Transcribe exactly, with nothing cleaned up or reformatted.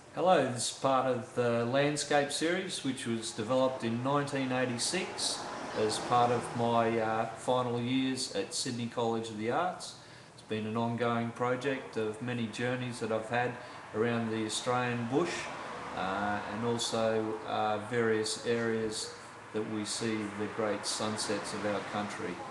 Hello, this is part of the landscape series which was developed in nineteen eighty-six as part of my uh, final years at Sydney College of the Arts. It's been an ongoing project of many journeys that I've had around the Australian bush uh, and also uh, various areas that we see the great sunsets of our country.